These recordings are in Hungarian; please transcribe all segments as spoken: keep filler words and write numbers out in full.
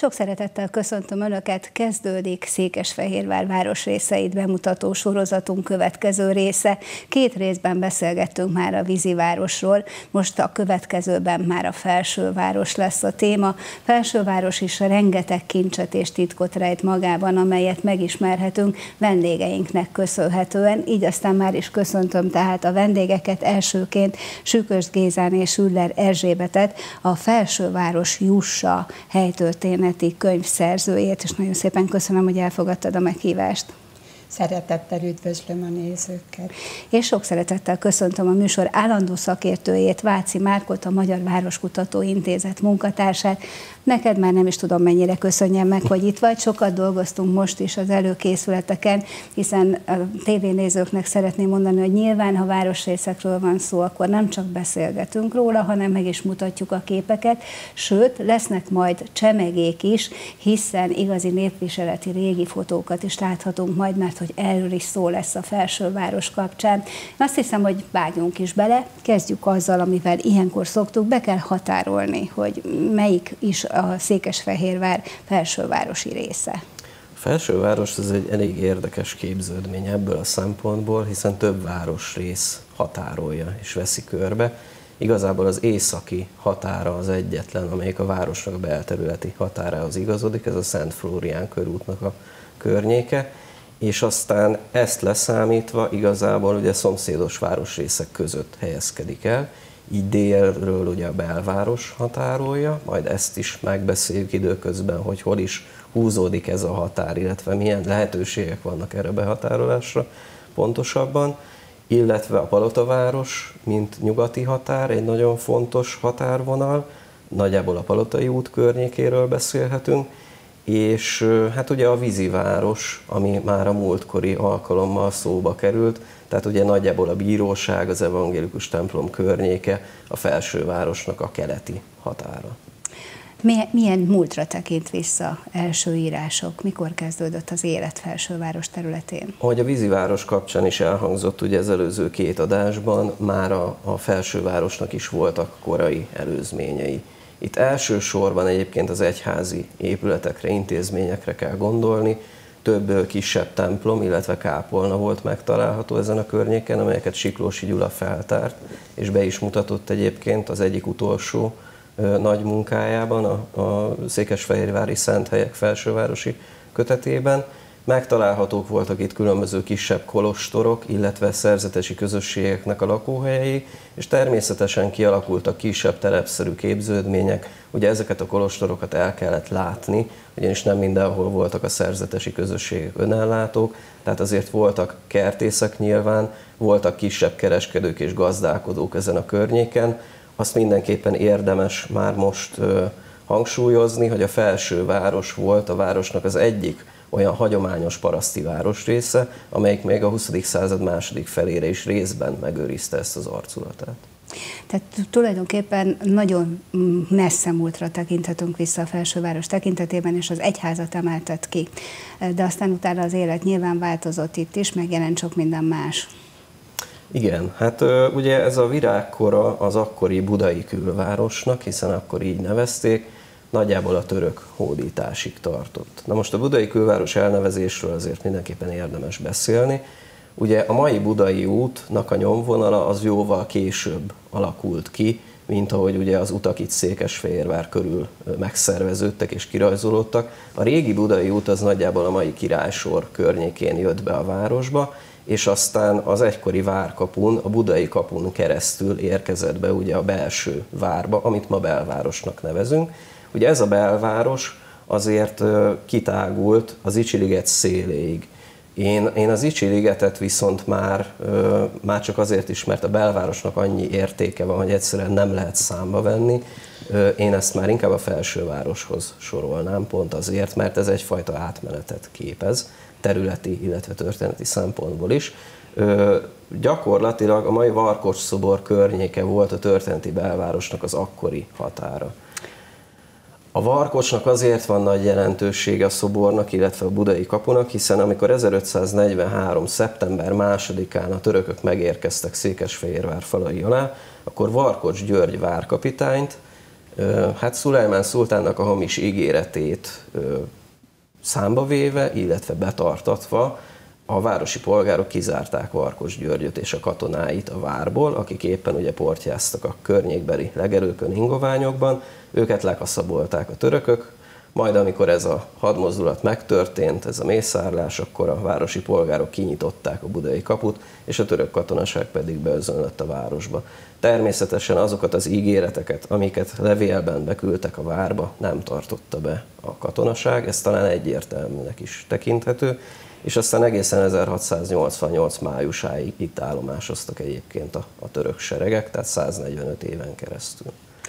Sok szeretettel köszöntöm Önöket, kezdődik Székesfehérvár városrészeit bemutató sorozatunk következő része. Két részben beszélgettünk már a vízivárosról, most a következőben már a felsőváros lesz a téma. Felsőváros is rengeteg kincset és titkot rejt magában, amelyet megismerhetünk vendégeinknek köszönhetően. Így aztán már is köszöntöm tehát a vendégeket, elsőként Sükös Gézán és Üller Erzsébetet, a Felsőváros Jussa helytörténeti könyv szerzőjét, és nagyon szépen köszönöm, hogy elfogadtad a meghívást. Szeretettel üdvözlöm a nézőket. És sok szeretettel köszöntöm a műsor állandó szakértőjét, Váci Márkot, a Magyar Városkutató Intézet munkatársát. Neked már nem is tudom, mennyire köszönjem meg, hogy itt vagy. Sokat dolgoztunk most is az előkészületeken, hiszen a tévénézőknek szeretném mondani, hogy nyilván, ha városrészekről van szó, akkor nem csak beszélgetünk róla, hanem meg is mutatjuk a képeket. Sőt, lesznek majd csemegék is, hiszen igazi népviseleti régi fotókat is láthatunk majd, mert hogy erről is szó lesz a felsőváros kapcsán. Azt hiszem, hogy vágjunk is bele, kezdjük azzal, amivel ilyenkor szoktuk, be kell határolni, hogy melyik is a Székesfehérvár felsővárosi része. A felsőváros az egy elég érdekes képződmény ebből a szempontból, hiszen több városrész határolja és veszi körbe. Igazából az északi határa az egyetlen, amelyik a városnak a belterületi határához igazodik, ez a Szent Flórián körútnak a környéke, és aztán ezt leszámítva igazából ugye szomszédos városrészek között helyezkedik el, így délről ugye a belváros határolja, majd ezt is megbeszéljük időközben, hogy hol is húzódik ez a határ, illetve milyen lehetőségek vannak erre behatárolásra pontosabban, illetve a Palotaváros, mint nyugati határ, egy nagyon fontos határvonal, nagyjából a Palotai út környékéről beszélhetünk, és hát ugye a víziváros, ami már a múltkori alkalommal szóba került, tehát ugye nagyjából a bíróság, az evangélikus templom környéke, a felsővárosnak a keleti határa. Milyen, milyen múltra tekint vissza első írások? Mikor kezdődött az élet felsőváros területén? Ahogy a víziváros kapcsán is elhangzott, ugye az előző két adásban már a, a felsővárosnak is voltak korai előzményei. Itt elsősorban egyébként az egyházi épületekre, intézményekre kell gondolni, több kisebb templom, illetve kápolna volt megtalálható ezen a környéken, amelyeket Siklósi Gyula feltárt, és be is mutatott egyébként az egyik utolsó ö, nagy munkájában, a, a Székesfehérvári Szenthelyek felsővárosi kötetében. Megtalálhatók voltak itt különböző kisebb kolostorok, illetve szerzetesi közösségeknek a lakóhelyei, és természetesen kialakultak kisebb telepszerű képződmények. Ugye ezeket a kolostorokat el kellett látni, ugyanis nem mindenhol voltak a szerzetesi közösségek önellátók, tehát azért voltak kertészek nyilván, voltak kisebb kereskedők és gazdálkodók ezen a környéken. Azt mindenképpen érdemes már most ö, hangsúlyozni, hogy a felsőváros volt a városnak az egyik olyan hagyományos paraszti városrésze, amelyik még a huszadik század második felére is részben megőrizte ezt az arculatát. Tehát tulajdonképpen nagyon messze múltra tekinthetünk vissza a felsőváros tekintetében, és az egyházat emeltet ki. De aztán utána az élet nyilván változott itt is, megjelent sok minden más. Igen, hát ugye ez a virágkora az akkori budai külvárosnak, hiszen akkor így nevezték, nagyjából a török hódításig tartott. Na most a budai külváros elnevezésről azért mindenképpen érdemes beszélni. Ugye a mai Budai útnak a nyomvonala az jóval később alakult ki, mint ahogy ugye az utak itt Székesfehérvár körül megszerveződtek és kirajzolódtak. A régi Budai út az nagyjából a mai Királysor környékén jött be a városba, és aztán az egykori várkapun, a Budai kapun keresztül érkezett be ugye a belső várba, amit ma belvárosnak nevezünk. Ugye ez a belváros azért kitágult az Icsi-liget széléig. Én, én az Icsi-ligetet viszont már, már csak azért is, mert a belvárosnak annyi értéke van, hogy egyszerűen nem lehet számba venni. Én ezt már inkább a felsővároshoz sorolnám, pont azért, mert ez egyfajta átmenetet képez, területi, illetve történeti szempontból is. Gyakorlatilag a mai Varkocs-szobor környéke volt a történeti belvárosnak az akkori határa. A Varkocsnak azért van nagy jelentősége a szobornak, illetve a budai kapunak, hiszen amikor ezerötszáznegyvenhárom. szeptember másodikán a törökök megérkeztek Székesfehérvár falai alá, akkor Varkocs György várkapitányt Hát Szulajmán szultánnak a hamis ígéretét számba véve, illetve betartatva a városi polgárok kizárták Varkos Györgyöt és a katonáit a várból, akik éppen ugye portyáztak a környékbeli legelőkön, ingoványokban, őket lekaszabolták a törökök, majd amikor ez a hadmozdulat megtörtént, ez a mészárlás, akkor a városi polgárok kinyitották a budai kaput, és a török katonaság pedig beözönlött a városba. Természetesen azokat az ígéreteket, amiket levélben beküldtek a várba, nem tartotta be a katonaság, ez talán egyértelműnek is tekinthető, és aztán egészen ezerhatszáznyolcvannyolc májusáig itt állomásoztak egyébként a, a török seregek, tehát száznegyvenöt éven keresztül.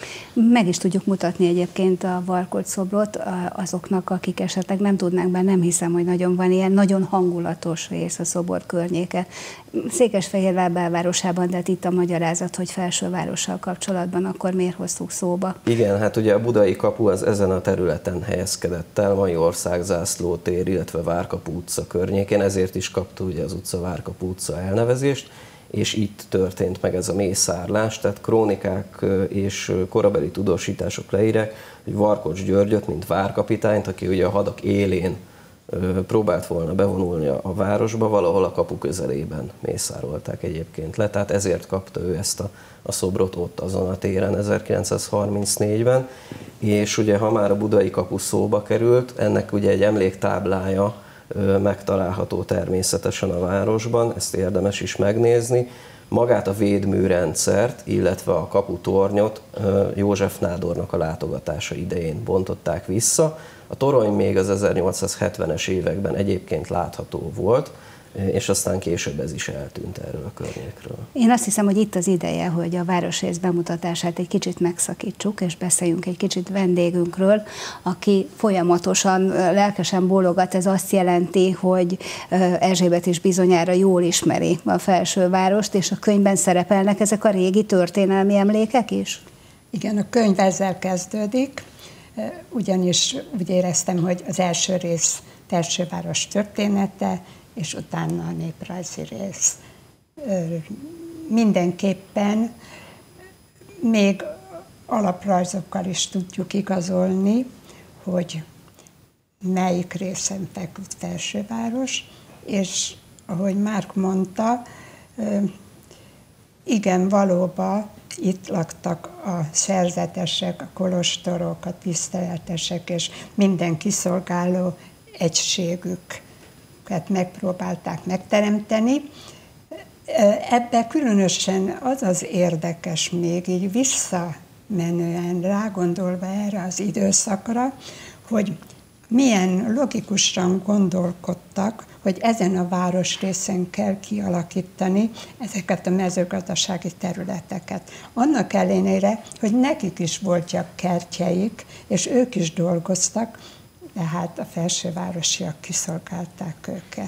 Meg is tudjuk mutatni egyébként a Varkolt szobrot azoknak, akik esetleg nem tudnánk, bár nem hiszem, hogy nagyon van ilyen, nagyon hangulatos rész a szobor környéke. Székesfehérvár belvárosában, de itt a magyarázat, hogy Felsővárossal kapcsolatban, akkor miért hoztuk szóba? Igen, hát ugye a budai kapu az ezen a területen helyezkedett el, mai Országzászló tér, illetve Várkapu utca környékén, ezért is kapta ugye az utca Várkapu utca elnevezést, és itt történt meg ez a mészárlás, tehát krónikák és korabeli tudósítások leírják, hogy Varkocs Györgyöt, mint várkapitányt, aki ugye a hadak élén próbált volna bevonulni a városba, valahol a kapu közelében mészárolták egyébként le, tehát ezért kapta ő ezt a, a szobrot ott azon a téren ezerkilencszázharmincnégyben, és ugye ha már a budai kapu szóba került, ennek ugye egy emléktáblája megtalálható természetesen a városban, ezt érdemes is megnézni. Magát a védműrendszert, illetve a kaputornyot József nádornak a látogatása idején bontották vissza. A torony még az ezernyolcszázhetvenes években egyébként látható volt, és aztán később ez is eltűnt erről a környékről. Én azt hiszem, hogy itt az ideje, hogy a városrész bemutatását egy kicsit megszakítsuk, és beszéljünk egy kicsit vendégünkről, aki folyamatosan lelkesen bólogat. Ez azt jelenti, hogy Erzsébet is bizonyára jól ismeri a Felsővárost, és a könyvben szerepelnek ezek a régi történelmi emlékek is? Igen, a könyv ezzel kezdődik, ugyanis úgy éreztem, hogy az első rész Felsőváros története, és utána a néprajzi rész. Mindenképpen még alaprajzokkal is tudjuk igazolni, hogy melyik részen feküdt Felsőváros, és ahogy Márk mondta, igen, valóban itt laktak a szerzetesek, a kolostorok, a tiszteletesek, és minden kiszolgáló egységük megpróbálták megteremteni. Ebben különösen az az érdekes még így visszamenően rágondolva erre az időszakra, hogy milyen logikusan gondolkodtak, hogy ezen a városrészen kell kialakítani ezeket a mezőgazdasági területeket. Annak ellenére, hogy nekik is voltak kertjeik, és ők is dolgoztak, de hát a felsővárosiak kiszolgálták őket.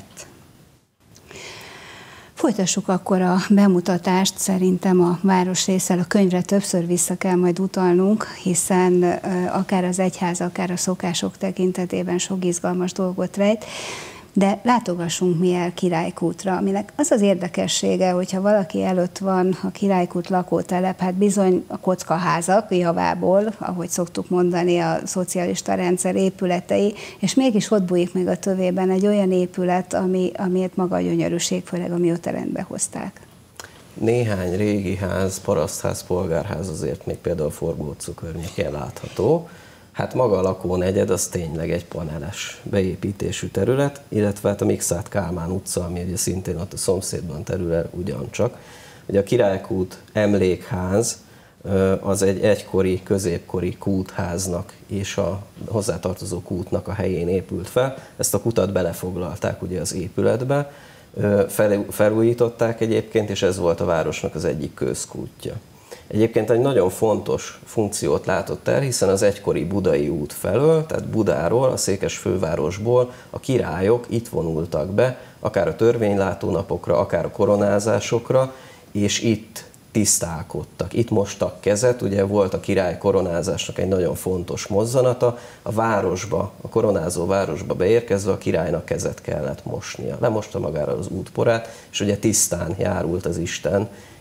Folytassuk akkor a bemutatást, szerintem a városrésszel, a könyvre többször vissza kell majd utalnunk, hiszen akár az egyház, akár a szokások tekintetében sok izgalmas dolgot rejt. De látogassunk mi el Királykútra, aminek az az érdekessége, hogyha valaki előtt van a Királykút lakótelep, hát bizony a kockaházak javából, ahogy szoktuk mondani, a szocialista rendszer épületei, és mégis ott bújik meg a tövében egy olyan épület, ami, amiért maga a gyönyörűség, főleg amióta rendbe hozták. Néhány régi ház, parasztház, polgárház azért még például Forgó utca környékén látható. Hát maga a lakónegyed az tényleg egy paneles beépítésű terület, illetve hát a Mikszáth Kálmán utca, ami ugye szintén ott a szomszédban terül ugyancsak. Ugye a Királykút emlékház az egy egykori, középkori kútháznak és a hozzátartozó kútnak a helyén épült fel. Ezt a kutat belefoglalták ugye az épületbe, felújították egyébként, és ez volt a városnak az egyik közkútja. Egyébként egy nagyon fontos funkciót látott el, hiszen az egykori Budai út felől, tehát Budáról, a székes fővárosból a királyok itt vonultak be, akár a törvénylátónapokra, akár a koronázásokra, és itt tisztálkodtak, itt mostak kezet, ugye volt a király koronázásnak egy nagyon fontos mozzanata, a városba, a koronázó városba beérkezve a királynak kezet kellett mosnia. Lemosta magára az útporát, és ugye tisztán járult az Isten,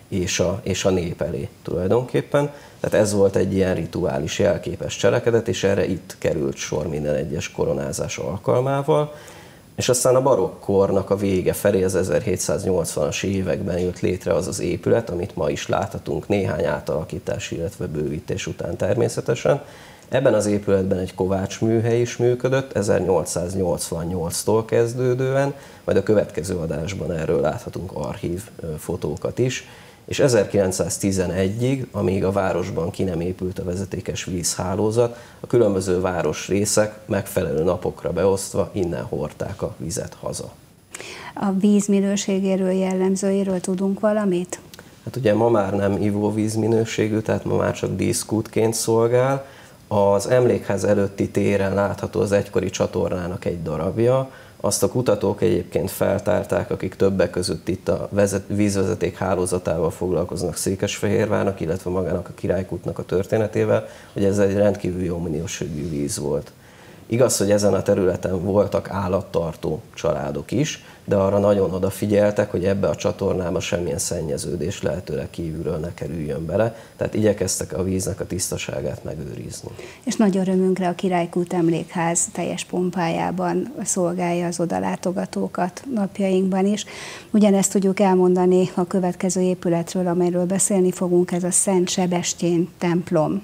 és a, és a nép elé tulajdonképpen. Tehát ez volt egy ilyen rituális, jelképes cselekedet, és erre itt került sor minden egyes koronázás alkalmával. És aztán a barokkornak a vége felé, az ezerhétszáznyolcvanas években jött létre az az épület, amit ma is láthatunk néhány átalakítás, illetve bővítés után természetesen. Ebben az épületben egy kovácsműhely is működött, ezernyolcszáznyolcvannyolctól kezdődően, majd a következő adásban erről láthatunk archív fotókat is, és ezerkilencszáztizenegyig, amíg a városban ki nem épült a vezetékes vízhálózat, a különböző városrészek megfelelő napokra beosztva innen hordták a vizet haza. A víz minőségéről, jellemzőiről tudunk valamit? Hát ugye ma már nem ivóvíz minőségű, tehát ma már csak díszkútként szolgál. Az emlékház előtti téren látható az egykori csatornának egy darabja. Azt a kutatók egyébként feltárták, akik többek között itt a vízvezeték hálózatával foglalkoznak Székesfehérvárnak, illetve magának a Királykútnak a történetével, hogy ez egy rendkívül jó minőségű víz volt. Igaz, hogy ezen a területen voltak állattartó családok is, de arra nagyon odafigyeltek, hogy ebbe a csatornába semmilyen szennyeződés lehetőleg kívülről ne kerüljön bele, tehát igyekeztek a víznek a tisztaságát megőrizni. És nagy örömünkre a Királykút Emlékház teljes pompájában szolgálja az odalátogatókat napjainkban is. Ugyanezt tudjuk elmondani a következő épületről, amelyről beszélni fogunk, ez a Szent Sebestyén templom.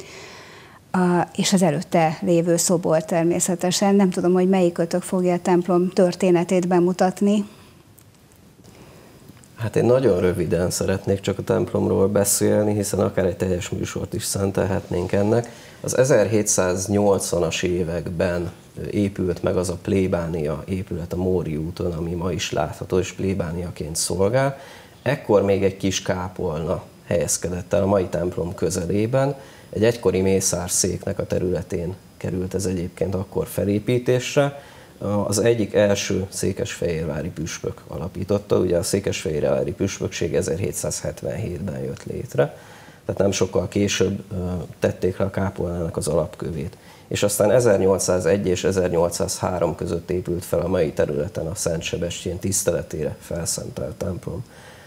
A, és az előtte lévő szobor természetesen. Nem tudom, hogy melyikötök fogja a templom történetét bemutatni. Hát én nagyon röviden szeretnék csak a templomról beszélni, hiszen akár egy teljes műsort is szentelhetnénk ennek. Az ezerhétszáznyolcvanas években épült meg az a plébánia épület a Móri úton, ami ma is látható, és plébániaként szolgál. Ekkor még egy kis kápolna helyezkedett el a mai templom közelében. Egy egykori mészárszéknek a területén került ez egyébként akkor felépítésre. Az egyik első székesfehérvári püspök alapította, ugye a székesfehérvári püspökség ezerhétszázhetvenhétben jött létre, tehát nem sokkal később tették le a kápolnának az alapkövét. És aztán ezernyolcszázegy és ezernyolcszázhárom között épült fel a mai területen a Szent Sebestyén tiszteletére felszentelt templom.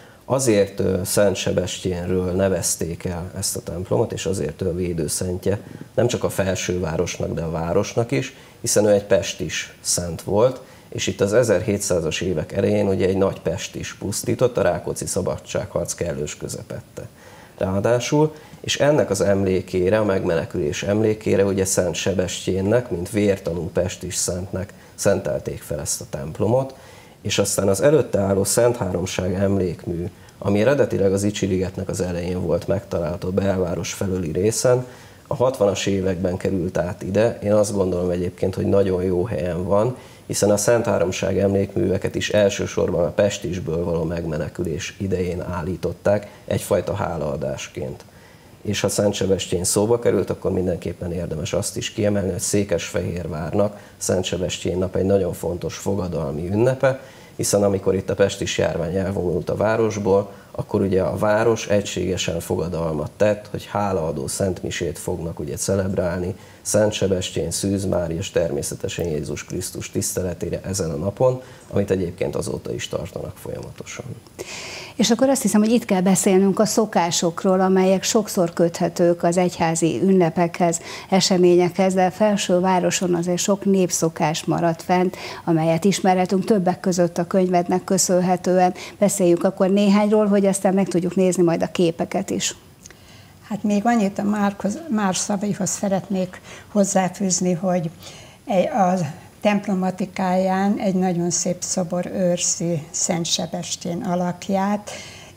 Azért Szent Sebestyénről nevezték el ezt a templomot, és azért ő a védőszentje nem csak a felsővárosnak, de a városnak is, hiszen ő egy pestis szent volt, és itt az ezerhétszázas évek elején ugye egy nagy pestis pusztított, a Rákóczi szabadságharc kellős közepette. Ráadásul, és ennek az emlékére, a megmenekülés emlékére ugye Szent Sebestyénnek, mint vértanú pestis szentnek szentelték fel ezt a templomot, és aztán az előtte álló Szent Háromság emlékmű, ami eredetileg az Icsi-ligetnek az elején volt megtalálható a belváros felüli részen, a hatvanas években került át ide. Én azt gondolom egyébként, hogy nagyon jó helyen van, hiszen a Szent Háromság emlékműveket is elsősorban a pestisből való megmenekülés idején állították, egyfajta hálaadásként. És ha Szent Sebestyén szóba került, akkor mindenképpen érdemes azt is kiemelni, hogy Székesfehérvárnak Szent Sebestyén nap egy nagyon fontos fogadalmi ünnepe, hiszen amikor itt a pestis járvány elvonult a városból, akkor ugye a város egységesen fogadalmat tett, hogy hálaadó szentmisét fognak ugye celebrálni Szent Sebestyén, Szűz Mária és természetesen Jézus Krisztus tiszteletére ezen a napon, amit egyébként azóta is tartanak folyamatosan. És akkor azt hiszem, hogy itt kell beszélnünk a szokásokról, amelyek sokszor köthetők az egyházi ünnepekhez, eseményekhez, de a felsővároson azért sok népszokás maradt fent, amelyet ismerhetünk többek között a könyvednek köszönhetően. Beszéljünk akkor néhányról, hogy aztán meg tudjuk nézni majd a képeket is. Hát még annyit a Márkhoz, Már szavaihoz szeretnék hozzáfűzni, hogy a templomatikáján egy nagyon szép szobor őrzi Szent Sebestyén alakját,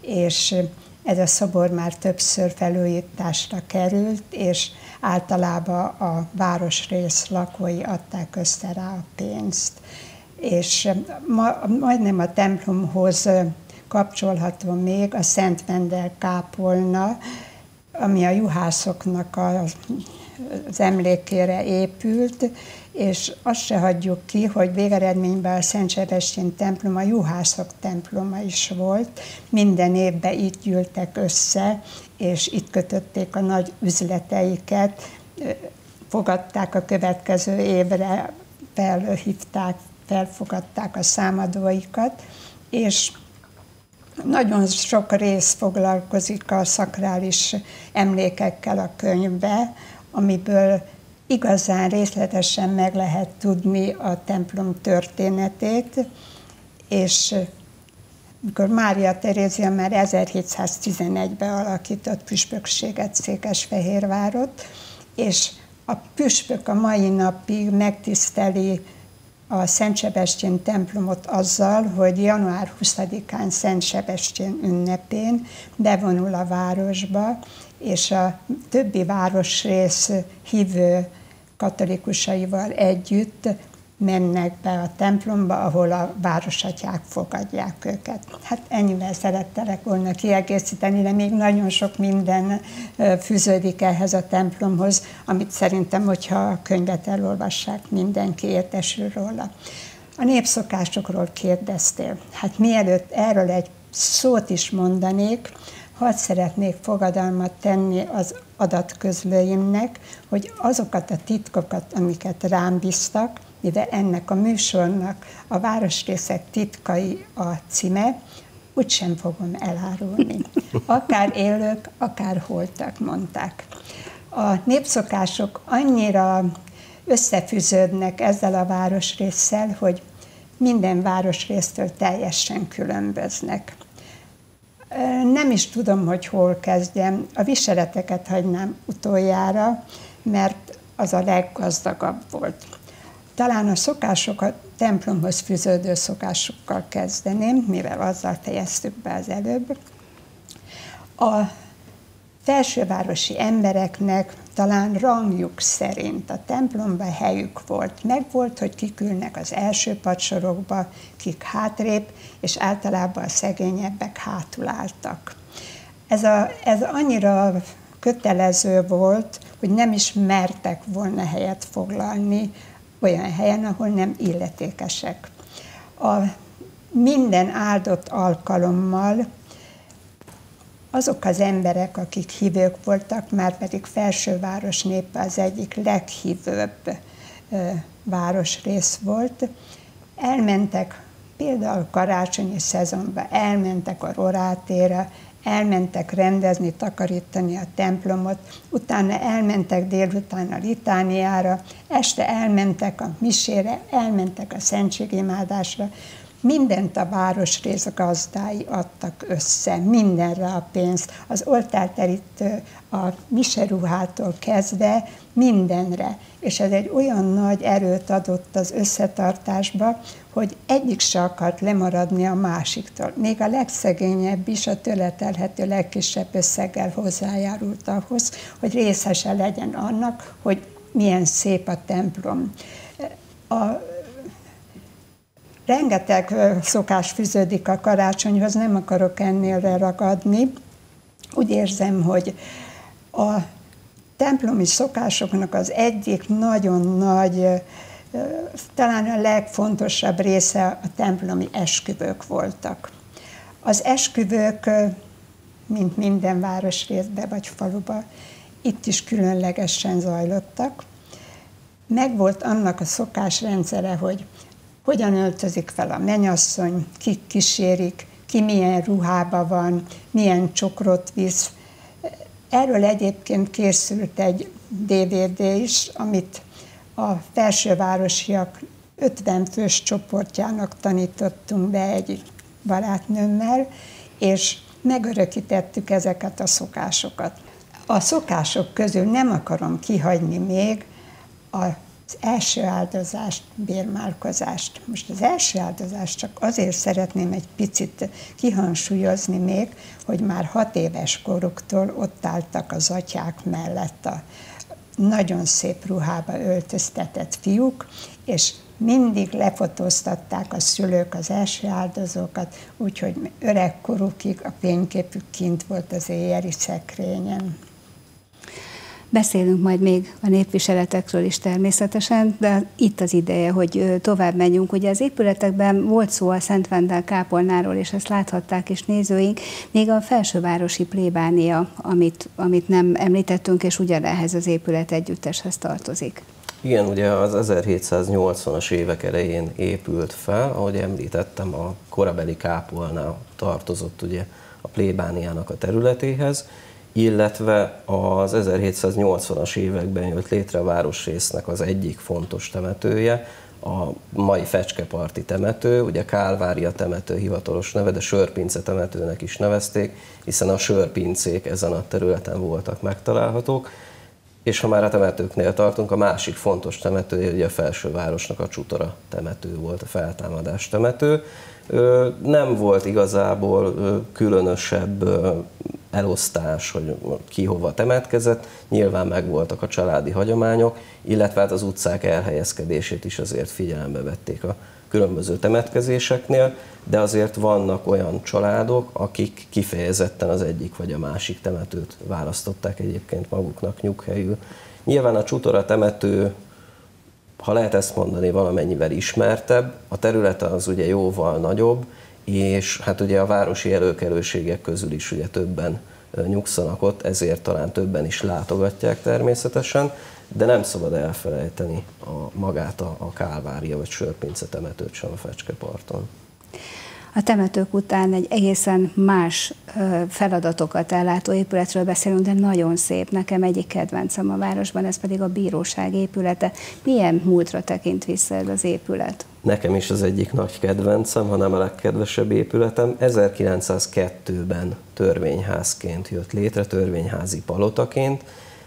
és ez a szobor már többször felújításra került, és általában a városrész lakói adták össze rá a pénzt. És ma, majdnem a templomhoz kapcsolható még a Szent Vendel kápolna, ami a juhászoknak az, az emlékére épült, és azt se hagyjuk ki, hogy végeredményben a Szent Sebestyén templom a juhászok temploma is volt. Minden évben itt gyűltek össze, és itt kötötték a nagy üzleteiket, fogadták a következő évre, felhívták, felfogadták a számadóikat, és Nagyon sok rész foglalkozik a szakrális emlékekkel a könyvbe, amiből igazán részletesen meg lehet tudni a templom történetét, és mikor Mária Terézia már ezerhétszáztizenegyben alakított püspökséget Székesfehérvárot, és a püspök a mai napig megtiszteli a Szent Sebestyén templomot azzal, hogy január huszadikán Szent Sebestyén ünnepén bevonul a városba, és a többi városrész hívő katolikusaival együtt mennek be a templomba, ahol a városatyák fogadják őket. Hát ennyivel szerettelek volna kiegészíteni, de még nagyon sok minden fűződik ehhez a templomhoz, amit szerintem, hogyha a könyvet elolvassák, mindenki értesül róla. A népszokásokról kérdeztél. Hát mielőtt erről egy szót is mondanék, hadd szeretnék fogadalmat tenni az adatközlőimnek, hogy azokat a titkokat, amiket rám bíztak, mivel ennek a műsornak a Városrészek titkai a címe, úgysem fogom elárulni. Akár élők, akár holtak, mondták. A népszokások annyira összefűződnek ezzel a városrésszel, hogy minden városrésztől teljesen különböznek. Nem is tudom, hogy hol kezdjem. A viseleteket hagynám utoljára, mert az a leggazdagabb volt. Talán a szokások, a templomhoz fűződő szokásokkal kezdeném, mivel azzal fejeztük be az előbb. A felsővárosi embereknek talán rangjuk szerint a templomban helyük volt. Megvolt, hogy kik ülnek az első padsorokba, kik hátrébb, és általában a szegényebbek hátul álltak. Ez, a, ez annyira kötelező volt, hogy nem is mertek volna helyet foglalni olyan helyen, ahol nem illetékesek. A minden áldott alkalommal azok az emberek, akik hívők voltak, már pedig Felsőváros népe az egyik leghívőbb városrész volt, elmentek például karácsonyi szezonban, elmentek a Rorátére, elmentek rendezni, takarítani a templomot, utána elmentek délután a litániára, este elmentek a misére, elmentek a szentségimádásra. Mindent a városrész gazdái adtak össze, mindenre a pénzt, az oltárterítő, a miseruhától kezdve mindenre. És ez egy olyan nagy erőt adott az összetartásba, hogy egyik se akart lemaradni a másiktól. Még a legszegényebb is a tőle telhető legkisebb összeggel hozzájárult ahhoz, hogy részese legyen annak, hogy milyen szép a templom. A Rengeteg szokás fűződik a karácsonyhoz, nem akarok ennél ragadni. Úgy érzem, hogy a templomi szokásoknak az egyik nagyon nagy, talán a legfontosabb része a templomi esküvők voltak. Az esküvők, mint minden városrészbe vagy faluba, itt is különlegesen zajlottak. Megvolt annak a szokásrendszere, hogy hogyan öltözik fel a mennyasszony, kik kísérik, ki milyen ruhába van, milyen csokrot visz. Erről egyébként készült egy dé vé dé is, amit a felsővárosiak ötven fős csoportjának tanítottunk be egy barátnőmmel, és megörökítettük ezeket a szokásokat. A szokások közül nem akarom kihagyni még a az első áldozást, bérmálkozást. Most az első áldozást csak azért szeretném egy picit kihangsúlyozni még, hogy már hat éves koruktól ott álltak az atyák mellett a nagyon szép ruhába öltöztetett fiúk, és mindig lefotóztatták a szülők az első áldozókat, úgyhogy öregkorukig a fényképük kint volt az éjjeli szekrényen. Beszélünk majd még a népviseletekről is természetesen, de itt az ideje, hogy tovább menjünk. Ugye az épületekben volt szó a Szent Vendel kápolnáról, és ezt láthatták is nézőink, még a felsővárosi plébánia, amit, amit nem említettünk, és ugyanehhez az épület együtteshez tartozik. Igen, ugye az ezerhétszáznyolcvanas évek elején épült fel, ahogy említettem, a korabeli kápolna tartozott ugye a plébániának a területéhez, illetve az ezerhétszáznyolcvanas években jött létre a városrésznek az egyik fontos temetője, a mai Fecskeparti temető, ugye Kálvária temető hivatalos neve, de Sörpince temetőnek is nevezték, hiszen a sörpincék ezen a területen voltak megtalálhatók. És ha már a temetőknél tartunk, a másik fontos temetője ugye a felsővárosnak a Csutora temető volt, a feltámadás temető. Nem volt igazából különösebb elosztás, hogy ki hova temetkezett, nyilván megvoltak a családi hagyományok, illetve hát az utcák elhelyezkedését is azért figyelembe vették a különböző temetkezéseknél, de azért vannak olyan családok, akik kifejezetten az egyik vagy a másik temetőt választották egyébként maguknak nyughelyül. Nyilván a Csutora temető, ha lehet ezt mondani, valamennyivel ismertebb, a területe az ugye jóval nagyobb, és hát ugye a városi előkelőségek közül is ugye többen nyugszanak ott, ezért talán többen is látogatják természetesen, de nem szabad elfelejteni a, magát a, a Kálvária vagy Sörpince temetőt sem a Fecskeparton. A temetők után egy egészen más feladatokat ellátó épületről beszélünk, de nagyon szép. Nekem egyik kedvencem a városban, ez pedig a bíróság épülete. Milyen múltra tekint vissza ez az épület? Nekem is az egyik nagy kedvencem, hanem a legkedvesebb épületem. ezerkilencszázkettőben törvényházként jött létre, törvényházi palotaként.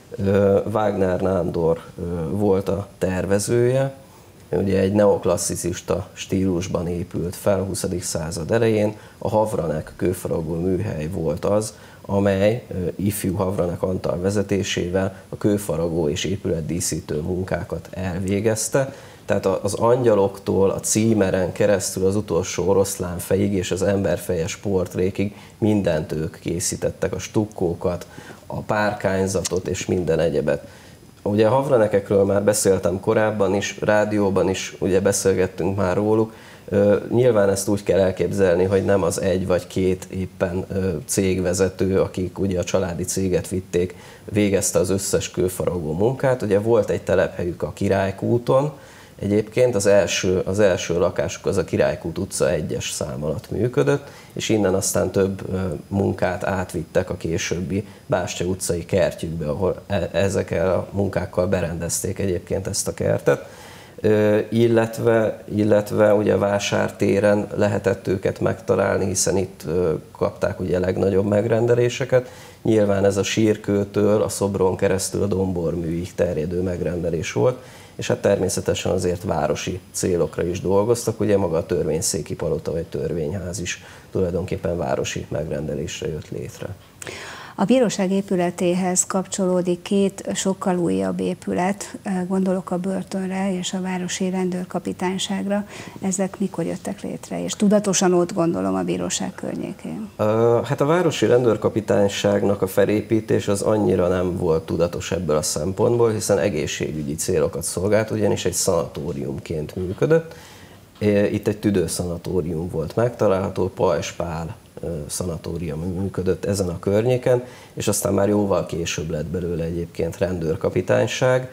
Wagner Nándor volt a tervezője, ugye egy neoklasszicista stílusban épült fel a huszadik század elején. A Havranek kőfaragó műhely volt az, amely ifjú Havranek Antal vezetésével a kőfaragó és épületdíszítő munkákat elvégezte. Tehát az angyaloktól, a címeren keresztül az utolsó oroszlánfejig és az emberfejes portrékig mindent ők készítettek, a stukkókat, a párkányzatot és minden egyebet. Ugye a Havranekekről már beszéltem korábban is, rádióban is ugye beszélgettünk már róluk. Nyilván ezt úgy kell elképzelni, hogy nem az egy vagy két éppen cégvezető, akik ugye a családi céget vitték, végezte az összes kőfaragó munkát. Ugye volt egy telephelyük a Királykúton, egyébként az első, az első lakásuk az a Királykút utca egyes szám alatt működött, és innen aztán több munkát átvittek a későbbi Bástya utcai kertjükbe, ahol ezekkel a munkákkal berendezték egyébként ezt a kertet. Illetve, illetve ugye a Vásártéren lehetett őket megtalálni, hiszen itt kapták ugye a legnagyobb megrendeléseket. Nyilván ez a Sírkőtől a Szobron keresztül a Domborműig terjedő megrendelés volt, és hát természetesen azért városi célokra is dolgoztak, ugye maga a törvényszéki palota vagy törvényház is tulajdonképpen városi megrendelésre jött létre. A bíróság épületéhez kapcsolódik két sokkal újabb épület, gondolok a börtönre és a városi rendőrkapitányságra. Ezek mikor jöttek létre? És tudatosan ott gondolom a bíróság környékén. Hát a városi rendőrkapitányságnak a felépítés az annyira nem volt tudatos ebből a szempontból, hiszen egészségügyi célokat szolgált, ugyanis egy szanatóriumként működött. Itt egy tüdőszanatórium volt megtalálható, Pajzs Pál szanatórium működött ezen a környéken, és aztán már jóval később lett belőle egyébként rendőrkapitányság.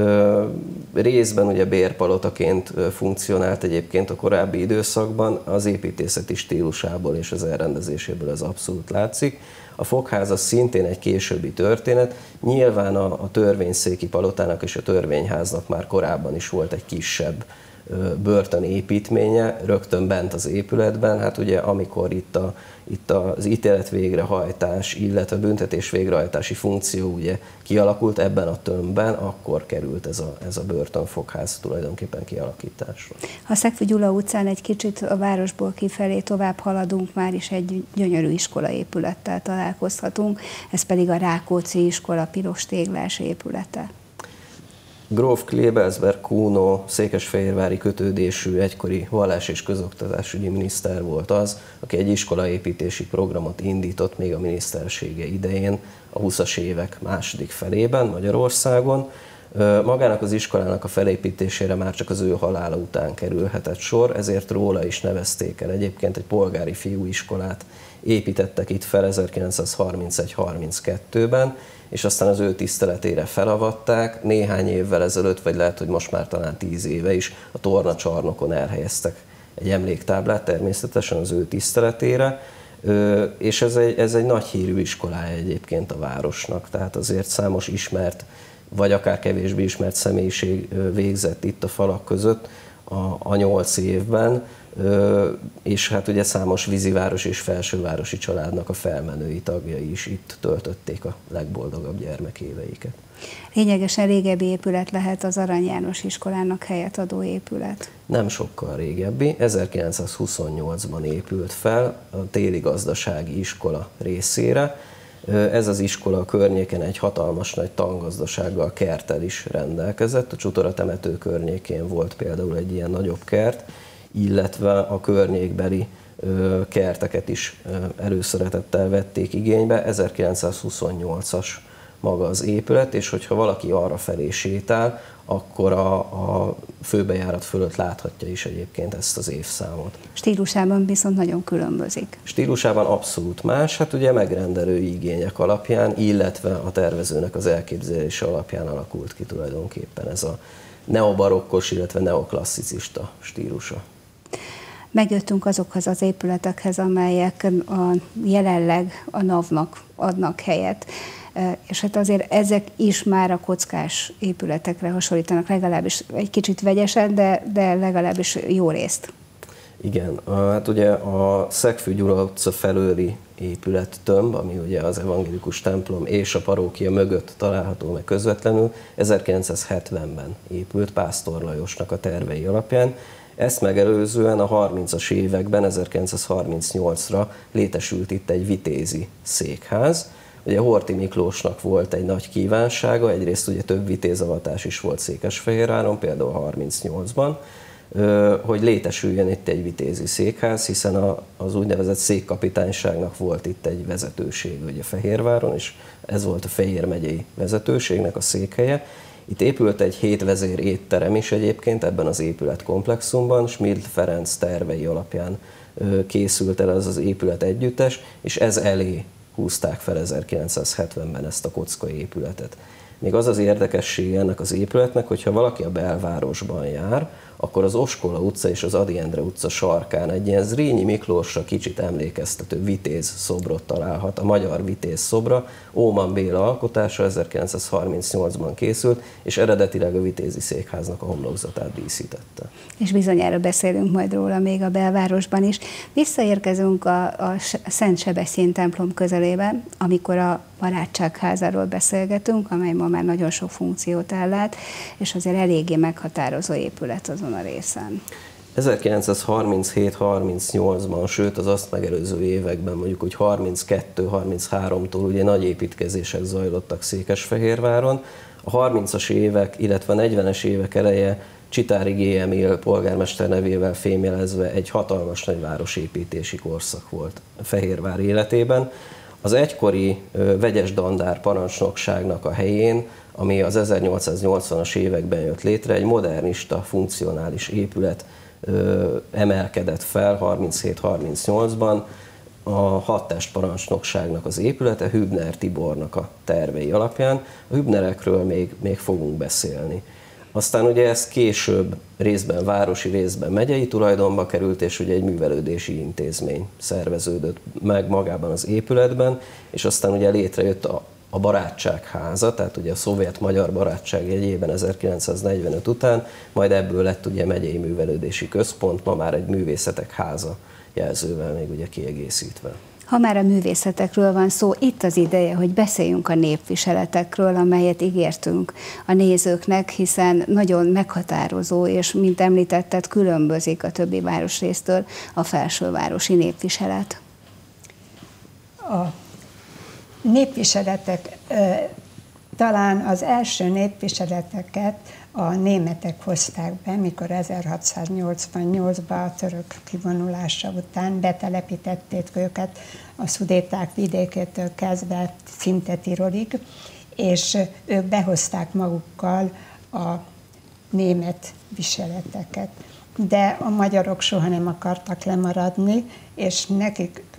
Részben ugye bérpalotaként funkcionált egyébként a korábbi időszakban, az építészeti stílusából és az elrendezéséből ez abszolút látszik. A fogház az szintén egy későbbi történet, nyilván a, a törvényszéki palotának és a törvényháznak már korábban is volt egy kisebb börtön építménye, rögtön bent az épületben. Hát ugye amikor itt, a, itt az ítélet végrehajtás, illetve büntetés végrehajtási funkció ugye kialakult ebben a tömbben, akkor került ez a, ez a börtönfogház tulajdonképpen kialakításra. Ha Szegfű Gyula utcán egy kicsit a városból kifelé tovább haladunk, már is egy gyönyörű iskolaépülettel találkozhatunk, ez pedig a Rákóczi iskola piros téglás épülete. Gróf Klebelsberg Kuno székesfehérvári kötődésű egykori vallás- és közoktatásügyi miniszter volt az, aki egy iskolaépítési programot indított még a minisztersége idején, a huszas évek második felében Magyarországon. Magának az iskolának a felépítésére már csak az ő halála után kerülhetett sor, ezért róla is nevezték el egyébként egy polgári fiúiskolát építettek itt fel ezerkilencszázharmincegy harminckettőben, és aztán az ő tiszteletére felavatták. Néhány évvel ezelőtt, vagy lehet, hogy most már talán tíz éve is a tornacsarnokon elhelyeztek egy emléktáblát természetesen az ő tiszteletére, és ez egy, ez egy nagy hírű iskolája egyébként a városnak, tehát azért számos ismert, vagy akár kevésbé ismert személyiség végzett itt a falak között a, a nyolc évben, és hát ugye számos víziváros és felsővárosi családnak a felmenői tagjai is itt töltötték a legboldogabb gyermekéveiket. Lényegesen régebbi épület lehet az Arany János iskolának helyet adó épület. Nem sokkal régebbi, ezerkilencszázhuszonnyolcban épült fel a téli gazdasági iskola részére. Ez az iskola a környéken egy hatalmas nagy tangazdasággal, kerttel is rendelkezett. A Csutora temető környékén volt például egy ilyen nagyobb kert, illetve a környékbeli kerteket is előszeretettel vették igénybe. ezerkilencszázhuszonnyolcas maga az épület, és hogyha valaki arra felé sétál, akkor a, a főbejárat fölött láthatja is egyébként ezt az évszámot. Stílusában viszont nagyon különbözik. Stílusában abszolút más, hát ugye megrendelői igények alapján, illetve a tervezőnek az elképzelése alapján alakult ki tulajdonképpen ez a neobarokkos, illetve neoklasszicista stílusa. Megjöttünk azokhoz az épületekhez, amelyek a, jelenleg a NAV-nak adnak helyet, és hát azért ezek is már a kockás épületekre hasonlítanak, legalábbis egy kicsit vegyesen, de, de legalábbis jó részt. Igen, hát ugye a Szegfű Gyula utca felőli épülettömb, ami ugye az evangélikus templom és a parókia mögött található meg közvetlenül, ezerkilencszázhetvenben épült Pásztor Lajosnak a tervei alapján. Ezt megelőzően a harmincas években, ezerkilencszázharmincnyolcra létesült itt egy vitézi székház. Ugye Horthy Miklósnak volt egy nagy kívánsága, egyrészt ugye több vitézavatás is volt Székesfehérváron, például harmincnyolcban, hogy létesüljön itt egy vitézi székház, hiszen az úgynevezett székkapitányságnak volt itt egy vezetőség ugye Fehérváron, és ez volt a Fejér megyei vezetőségnek a székhelye. Itt épült egy hétvezér étterem is egyébként ebben az épületkomplexumban, Schmid Ferenc tervei alapján készült el ez az épület együttes, és ez elé húzták fel ezerkilencszázhetvenben ezt a kockai épületet. Még az az érdekessége ennek az épületnek, hogyha valaki a belvárosban jár, akkor az Oskola utca és az Ady Endre utca sarkán egy ilyen Zrínyi Miklósra kicsit emlékeztető vitéz szobrot találhat, a magyar vitéz szobra, Óman Béla alkotása, ezerkilencszázharmincnyolcban készült, és eredetileg a vitézi székháznak a homlokzatát díszítette. És bizonyára beszélünk majd róla még a belvárosban is. Visszaérkezünk a, a Szent Sebestyén templom közelében, amikor a barátságházáról beszélgetünk, amely ma már nagyon sok funkciót ellát, és azért eléggé meghatározó épület azon a részen. ezerkilencszázharminchét harmincnyolcban, sőt az azt megelőző években, mondjuk úgy harminckettő harmincháromtól ugye nagy építkezések zajlottak Székesfehérváron. A harmincas évek, illetve a negyvenes évek eleje Csitári G. Emil polgármester nevével fémjelezve egy hatalmas nagy városépítési korszak volt Fehérvár életében. Az egykori vegyes dandár parancsnokságnak a helyén, ami az ezernyolcszáznyolcvanas években jött létre, egy modernista, funkcionális épület emelkedett fel harminchét harmincnyolcban, a hadtest parancsnokságnak az épülete Hübner Tibornak a tervei alapján. A Hübnerekről még, még fogunk beszélni. Aztán ugye ez később részben városi, részben megyei tulajdonba került, és ugye egy művelődési intézmény szerveződött meg magában az épületben, és aztán ugye létrejött a, a barátságháza, tehát ugye a szovjet-magyar barátság jegyében ezerkilencszáznegyvenöt után, majd ebből lett ugye megyei művelődési központ, ma már egy művészetek háza jelzővel még ugye kiegészítve. Ha már a művészetekről van szó, itt az ideje, hogy beszéljünk a népviseletekről, amelyet ígértünk a nézőknek, hiszen nagyon meghatározó, és mint említetted, különbözik a többi városrésztől a felsővárosi népviselet. A népviseletek, talán az első népviseleteket a németek hozták be, mikor ezerhatszáznyolcvannyolcban a török kivonulása után betelepítették őket a Szudéták vidékétől kezdve szinte Tirolig, és ők behozták magukkal a német viseleteket. De a magyarok soha nem akartak lemaradni, és nekik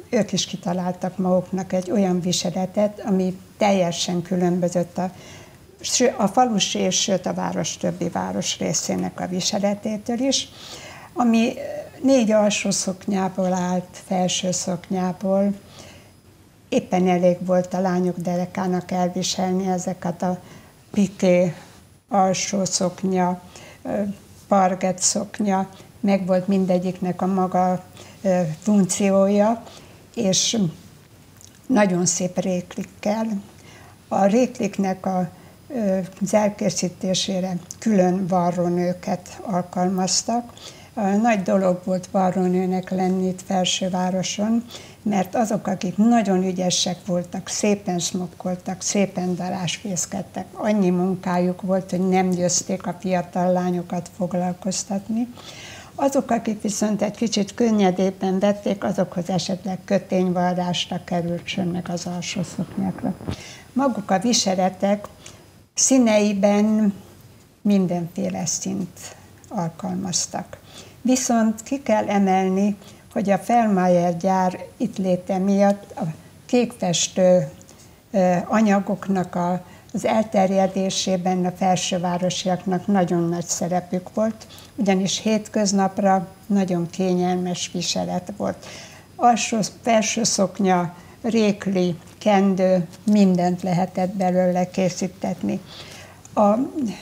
ők is kitaláltak maguknak egy olyan viseletet, ami teljesen különbözött a, a falusi és sőt a város többi város részének a viseletétől is, ami négy alsó szoknyából állt, felső szoknyából. Éppen elég volt a lányok derekának elviselni ezeket a piké, alsó szoknya, parget szoknya, meg volt mindegyiknek a maga funkciója, és nagyon szép réklikkel. A rékliknek a, az elkészítésére külön varrónőket alkalmaztak. Nagy dolog volt varrónőnek lenni itt Felsővároson, mert azok, akik nagyon ügyesek voltak, szépen smokkoltak, szépen darásfészkedtek, annyi munkájuk volt, hogy nem győzték a fiatal lányokat foglalkoztatni. Azok, akik viszont egy kicsit könnyedében vették, azokhoz esetleg kötényvarrásra került sön meg az alsó szoknyákra. Maguk a viseletek színeiben mindenféle színt alkalmaztak. Viszont ki kell emelni, hogy a Fellmeier gyár itt léte miatt a kékfestő anyagoknak a, az elterjedésében a felsővárosiaknak nagyon nagy szerepük volt, ugyanis hétköznapra nagyon kényelmes viselet volt. Alsó, felső szoknya, rékli, kendő, mindent lehetett belőle készítetni. A,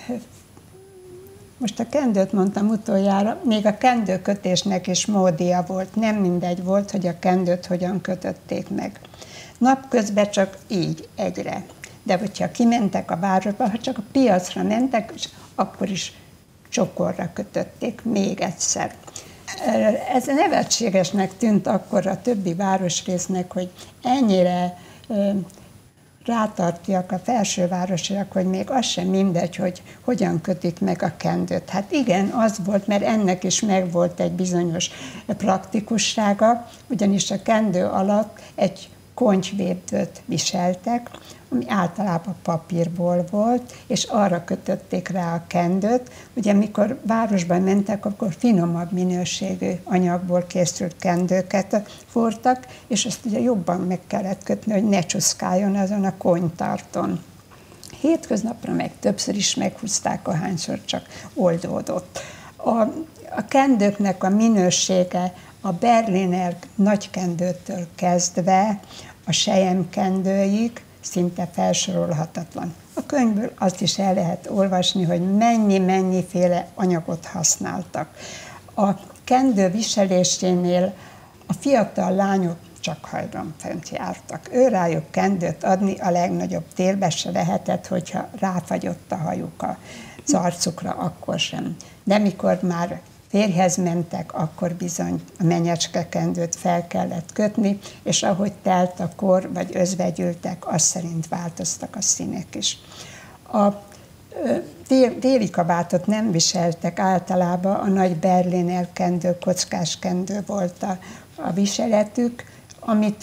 most a kendőt mondtam utoljára, még a kendőkötésnek is módia volt. Nem mindegy volt, hogy a kendőt hogyan kötötték meg. Napközben csak így, egyre. De hogyha kimentek a városba, ha csak a piacra mentek, akkor is csokorra kötötték még egyszer. Ez nevetségesnek tűnt akkor a többi városrésznek, hogy ennyire rátartják a felsővárosiak, hogy még az sem mindegy, hogy hogyan kötik meg a kendőt. Hát igen, az volt, mert ennek is megvolt egy bizonyos praktikussága, ugyanis a kendő alatt egy kontyvédőt viseltek, ami általában papírból volt, és arra kötötték rá a kendőt. Ugye, mikor városban mentek, akkor finomabb minőségű anyagból készült kendőket fortak, és azt ugye jobban meg kellett kötni, hogy ne csuszkáljon azon a konytarton. Hétköznapra meg többször is meghúzták, ahányszor csak oldódott. A, a kendőknek a minősége a berliner nagykendőtől kezdve a selyemkendőig szinte felsorolhatatlan. A könyvből azt is el lehet olvasni, hogy mennyi-mennyiféle anyagot használtak. A kendő viselésénél a fiatal lányok csak hajdan fent jártak. Ő rájuk kendőt adni a legnagyobb térbe se lehetett, hogyha ráfagyott a hajuk az arcukra, akkor sem. De mikor már férjhez mentek, akkor bizony a menyecskekendőt fel kellett kötni, és ahogy telt a kor, vagy özvegyültek, az szerint változtak a színek is. A déli kabátot nem viseltek általában, a nagy berliner kendő, kockás kendő volt a, a viseletük, amit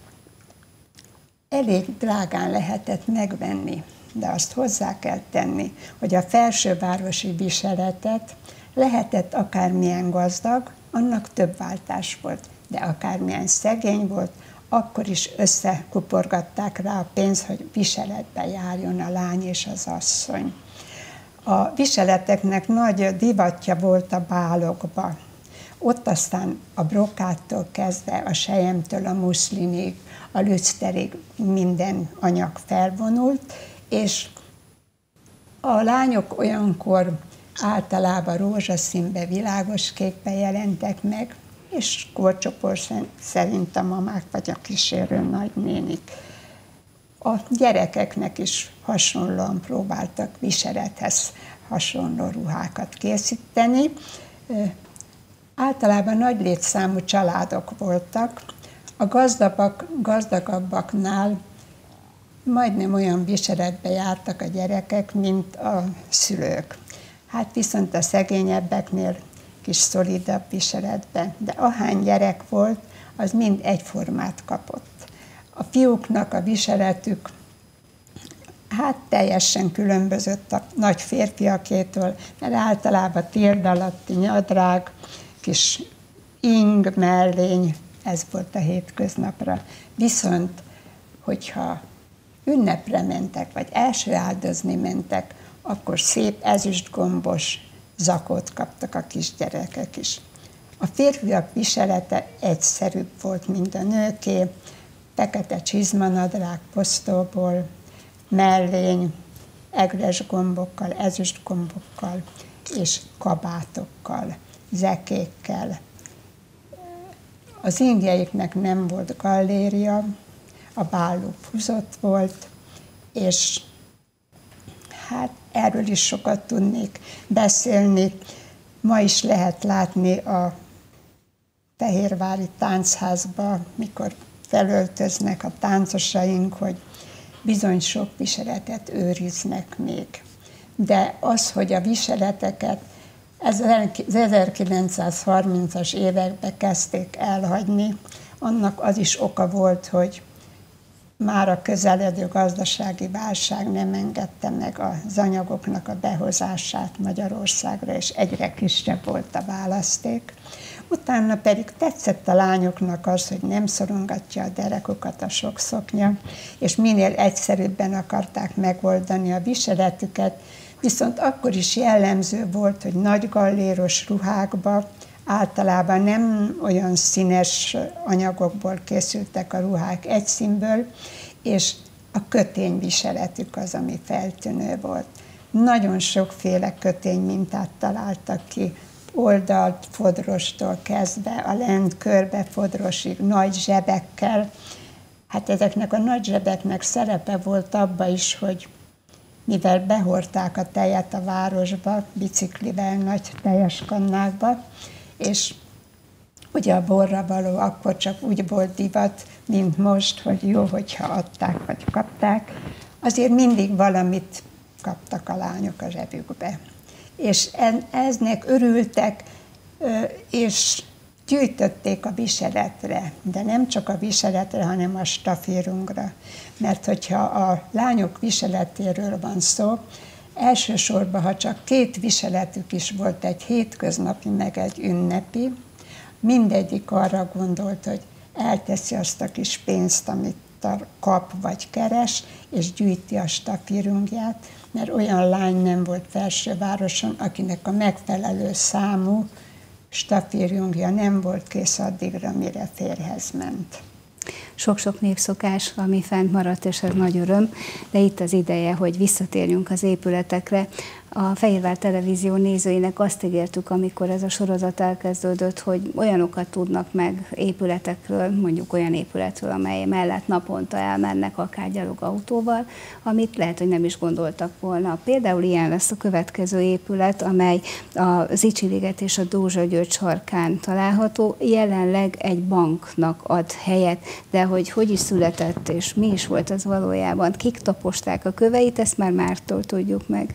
elég drágán lehetett megvenni, de azt hozzá kell tenni, hogy a felsővárosi viseletet lehetett akármilyen gazdag, annak több váltás volt, de akármilyen szegény volt, akkor is összekuporgatták rá a pénzt, hogy viseletbe járjon a lány és az asszony. A viseleteknek nagy divatja volt a bálokba. Ott aztán a brokáttól kezdve, a selyemtől a muszlinig, a lüszterig minden anyag felvonult, és a lányok olyankor általában rózsaszínbe, világos kékbe jelentek meg, és korcsoport szerint a mamák vagy a kísérő nagynénik. A gyerekeknek is hasonlóan próbáltak viselethez hasonló ruhákat készíteni. Általában nagy létszámú családok voltak. A gazdagabbak, gazdagabbaknál majdnem olyan viseletbe jártak a gyerekek, mint a szülők. Hát viszont a szegényebbeknél kis szolidabb viseletben, de ahány gyerek volt, az mind egyformát kapott. A fiúknak a viseletük hát teljesen különbözött a nagy férfiakétől, mert általában térd alatti nyadrág, kis ing, mellény, ez volt a hétköznapra. Viszont, hogyha ünnepre mentek, vagy első áldozni mentek, akkor szép ezüstgombos zakót kaptak a kisgyerekek is. A férfiak viselete egyszerűbb volt, mint a nőké, fekete csizmanadrág posztóból, mellény, egres gombokkal, ezüst gombokkal és kabátokkal, zekékkel. Az indiaiknek nem volt galléria, a báluk húzott volt, és hát erről is sokat tudnék beszélni. Ma is lehet látni a fehérvári táncházba, mikor felöltöznek a táncosaink, hogy bizony sok viseletet őriznek még. De az, hogy a viseleteket az ezerkilencszázharmincas években kezdték elhagyni, annak az is oka volt, hogy már a közeledő gazdasági válság nem engedte meg az anyagoknak a behozását Magyarországra, és egyre kisebb volt a választék. Utána pedig tetszett a lányoknak az, hogy nem szorongatja a derekukat a sok szoknya, és minél egyszerűbben akarták megoldani a viseletüket, viszont akkor is jellemző volt, hogy nagy galléros ruhákba, általában nem olyan színes anyagokból készültek a ruhák, egy színből, és a kötényviseletük az, ami feltűnő volt. Nagyon sokféle köténymintát találtak ki, oldalt fodrostól kezdve a lent körbe fodrosig, nagy zsebekkel. Hát ezeknek a nagy zsebeknek szerepe volt abba is, hogy mivel behordták a tejet a városba, biciklivel nagy teljes kannákba, és ugye a borra való akkor csak úgy volt divat, mint most, hogy jó, hogyha adták vagy kapták, azért mindig valamit kaptak a lányok a zsebükbe. És eznek örültek, és gyűjtötték a viseletre, de nem csak a viseletre, hanem a stafírungra. Mert hogyha a lányok viseletéről van szó, elsősorban, ha csak két viseletük is volt, egy hétköznapi, meg egy ünnepi, mindegyik arra gondolt, hogy elteszi azt a kis pénzt, amit kap vagy keres, és gyűjti a stafírungját, mert olyan lány nem volt Felsővároson, akinek a megfelelő számú stafírjungja nem volt kész addigra, mire férjhez ment. Sok-sok népszokás, ami fent maradt, és ez nagy öröm, de itt az ideje, hogy visszatérjünk az épületekre. A Fehérvár Televízió nézőinek azt ígértük, amikor ez a sorozat elkezdődött, hogy olyanokat tudnak meg épületekről, mondjuk olyan épületről, amely mellett naponta elmennek akár gyalogautóval, amit lehet, hogy nem is gondoltak volna. Például ilyen lesz a következő épület, amely a Zichy-liget és a Dózsa György sarkán található, jelenleg egy banknak ad helyet, de hogy hogy is született, és mi is volt az valójában, kik taposták a köveit, ezt már mártól tudjuk meg.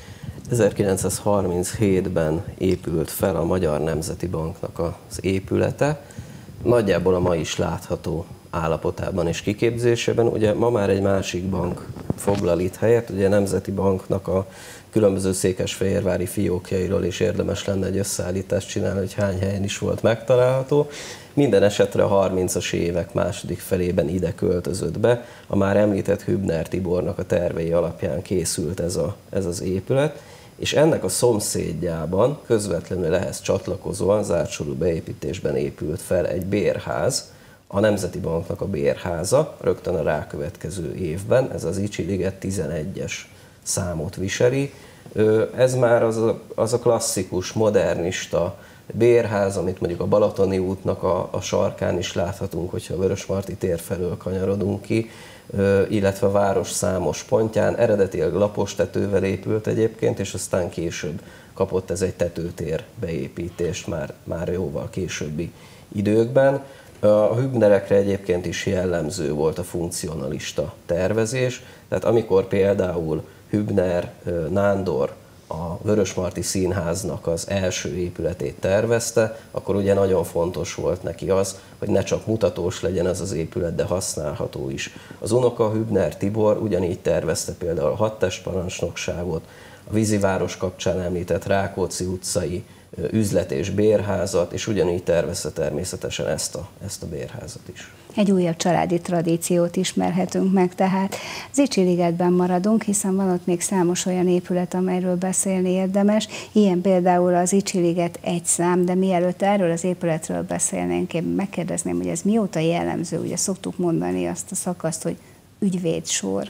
ezerkilencszázharminchétben épült fel a Magyar Nemzeti Banknak az épülete, nagyjából a ma is látható állapotában és kiképzésében. Ugye ma már egy másik bank foglal itt helyet, ugye a Nemzeti Banknak a különböző székesfehérvári fiókjairól is érdemes lenne egy összeállítást csinálni, hogy hány helyen is volt megtalálható. Minden esetre a harmincas évek második felében ide költözött be. A már említett Hübner Tibornak a tervei alapján készült ez, a, ez az épület, és ennek a szomszédjában közvetlenül ehhez csatlakozóan zártsorú beépítésben épült fel egy bérház, a Nemzeti Banknak a bérháza, rögtön a rákövetkező évben, ez az Zichy-liget tizenegyes számot viseli. Ez már az a, az a klasszikus, modernista bérház, amit mondjuk a Balatoni útnak a, a sarkán is láthatunk, hogyha a Vörösmarty tér felől kanyarodunk ki, illetve a város számos pontján. Eredetileg lapos tetővel épült egyébként, és aztán később kapott ez egy tetőtér beépítést már, már jóval későbbi időkben. A Hübnerekre egyébként is jellemző volt a funkcionalista tervezés, tehát amikor például Hübner, Nándor a Vörösmarty Színháznak az első épületét tervezte, akkor ugye nagyon fontos volt neki az, hogy ne csak mutatós legyen ez az épület, de használható is. Az unoka Hübner Tibor ugyanígy tervezte például a hadtestparancsnokságot, a Víziváros kapcsán említett Rákóczi utcai üzlet és bérházat, és ugyanígy tervezte természetesen ezt a, ezt a bérházat is. Egy újabb családi tradíciót ismerhetünk meg, tehát Zichy-ligetben maradunk, hiszen van ott még számos olyan épület, amelyről beszélni érdemes. Ilyen például az Zichy-liget egy szám, de mielőtt erről az épületről beszélnénk, én megkérdezném, hogy ez mióta jellemző, ugye szoktuk mondani azt a szakaszt, hogy ügyvédsor.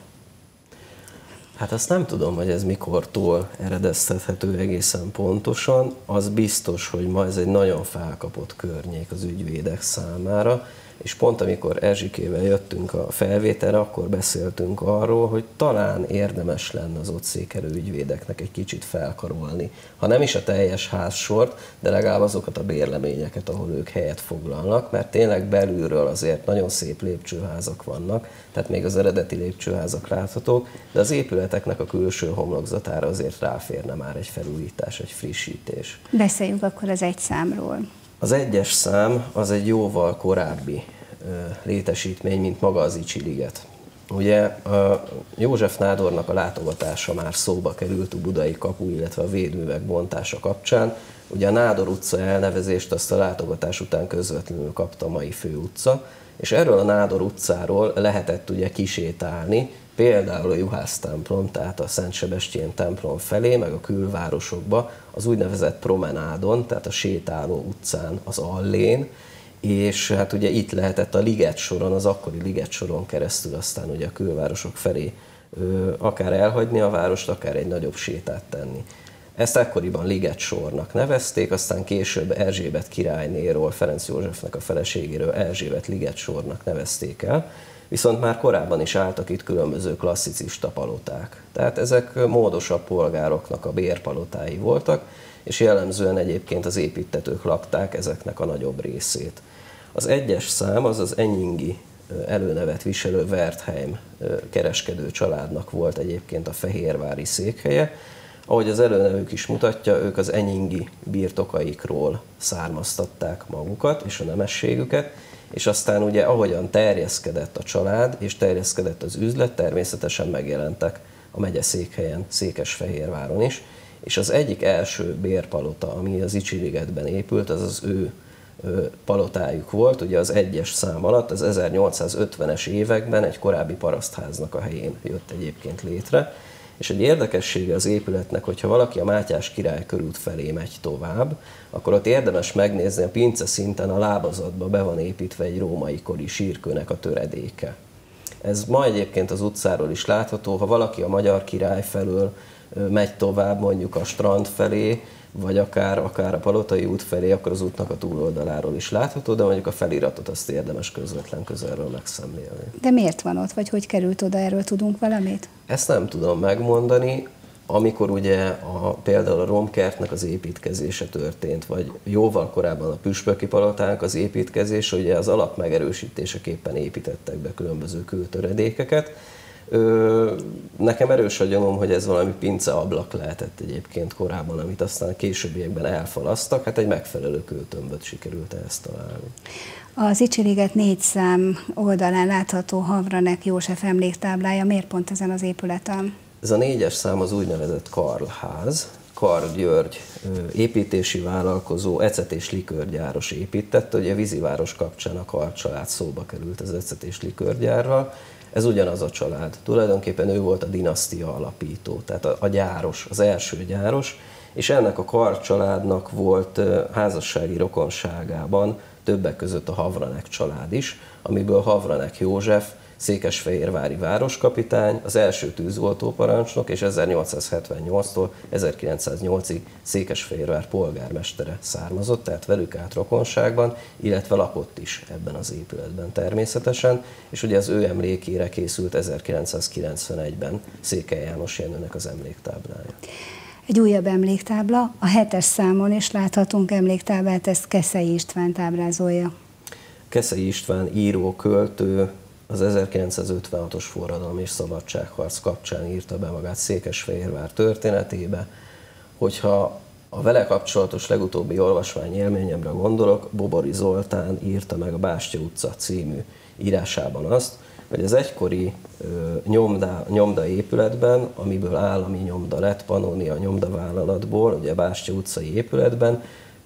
Hát azt nem tudom, hogy ez mikortól eredeztethető egészen pontosan. Az biztos, hogy ma ez egy nagyon felkapott környék az ügyvédek számára, és pont amikor Erzsikével jöttünk a felvételre, akkor beszéltünk arról, hogy talán érdemes lenne az ott székelő ügyvédeknek egy kicsit felkarolni. Ha nem is a teljes házsort, de legalább azokat a bérleményeket, ahol ők helyet foglalnak, mert tényleg belülről azért nagyon szép lépcsőházak vannak, tehát még az eredeti lépcsőházak láthatók, de az épületeknek a külső homlokzatára azért ráférne már egy felújítás, egy frissítés. Beszéljünk akkor az egy számról. Az egyes szám az egy jóval korábbi létesítmény, mint maga az Zichy-liget. Ugye a József nádornak a látogatása már szóba került a budai kapu, illetve a védművek bontása kapcsán. Ugye a Nádor utca elnevezést azt a látogatás után közvetlenül kapta a mai főutca, és erről a Nádor utcáról lehetett ugye kisétálni, például a Juhász templom, tehát a Szent Sebestyén templom felé, meg a külvárosokba, az úgynevezett promenádon, tehát a sétáló utcán, az allén, és hát ugye itt lehetett a liget soron, az akkori liget soron keresztül aztán ugye a külvárosok felé ö, akár elhagyni a várost, akár egy nagyobb sétát tenni. Ezt ekkoriban liget sornak nevezték, aztán később Erzsébet királynéról, Ferenc Józsefnek a feleségéről Erzsébet liget sornak nevezték el, viszont már korábban is álltak itt különböző klasszicista paloták. Tehát ezek módosabb polgároknak a bérpalotái voltak, és jellemzően egyébként az építtetők lakták ezeknek a nagyobb részét. Az egyes szám az az enyingi előnevet viselő Wertheim kereskedő családnak volt egyébként a fehérvári székhelye. Ahogy az előnevük is mutatja, ők az enyingi birtokaikról származtatták magukat és a nemességüket, és aztán ugye ahogyan terjeszkedett a család és terjeszkedett az üzlet, természetesen megjelentek a megyeszékhelyen, Székesfehérváron is, és az egyik első bérpalota, ami az Zichy-ligetben épült, az az ő palotájuk volt, ugye az egyes szám alatt, az ezernyolcszázötvenes években egy korábbi parasztháznak a helyén jött egyébként létre, és egy érdekessége az épületnek, hogyha valaki a Mátyás király körút felé megy tovább, akkor ott érdemes megnézni, a pince szinten a lábazatba be van építve egy római kori sírkőnek a töredéke. Ez ma egyébként az utcáról is látható, ha valaki a Magyar Király felől megy tovább mondjuk a strand felé, vagy akár, akár a Palotai út felé, akkor az útnak a túloldaláról is látható, de mondjuk a feliratot azt érdemes közvetlen közelről megszemlélni. De miért van ott, vagy hogy került oda, erről tudunk valamit? Ezt nem tudom megmondani. Amikor ugye a, például a Romkertnek az építkezése történt, vagy jóval korábban a Püspöki palotának az építkezése, ugye az alap megerősítéseképpen építettek be különböző kültöredékeket. Ö, nekem erős a gyanúm, hogy ez valami pinceablak lehetett egyébként korábban, amit aztán a későbbiekben elfalasztak, hát egy megfelelő kőtömböt sikerült ezt találni. A Zichy-liget négy szám oldalán látható Havranek József emléktáblája, miért pont ezen az épületen? Ez a négyes szám az úgynevezett Karl-ház. Karl György építési vállalkozó, ecet- és likőrgyáros építette, ugye Víziváros kapcsán a Karl család szóba került az ecet- és likőrgyárral. Ez ugyanaz a család. Tulajdonképpen ő volt a dinasztia alapító, tehát a, a gyáros, az első gyáros, és ennek a Karl családnak volt házassági rokonságában többek között a Havranek család is, amiből Havranek József, székesfehérvári városkapitány, az első tűzoltóparancsnok, és ezernyolcszázhetvennyolctól ezerkilencszáznyolcig Székesfehérvár polgármestere származott, tehát velük állt rokonságban, illetve lakott is ebben az épületben természetesen, és ugye az ő emlékére készült ezerkilencszázkilencvenegyben Székely János Jenőnek az emléktáblája. Egy újabb emléktábla, a hetes számon is láthatunk emléktáblát, ezt Keszei István ábrázolja. Keszei István író, költő, az ezerkilencszázötvenhatos forradalom és szabadságharc kapcsán írta be magát Székesfehérvár történetébe. Hogyha a vele kapcsolatos legutóbbi olvasmány élményemre gondolok, Bobori Zoltán írta meg a Bástya utca című írásában azt, hogy az egykori nyomda, nyomda épületben, amiből állami nyomda lett, Pannonia nyomdavállalatból, ugye a Bástya utcai épületben,